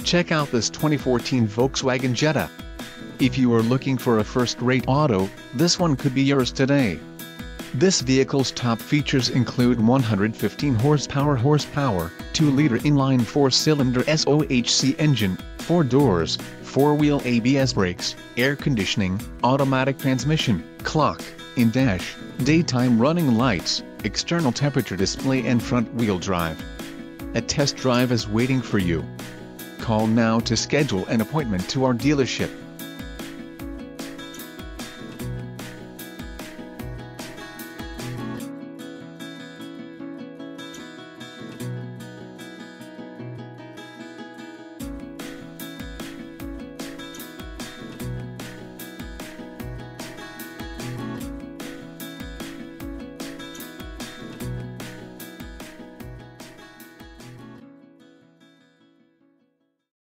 Check out this 2014 Volkswagen Jetta. If you are looking for a first-rate auto, this one could be yours today. This vehicle's top features include 115 horsepower, 2-liter inline 4-cylinder SOHC engine, 4 doors, 4-wheel ABS brakes, air conditioning, automatic transmission, clock, in-dash, daytime running lights, external temperature display and front-wheel drive. A test drive is waiting for you. Call now to schedule an appointment to our dealership.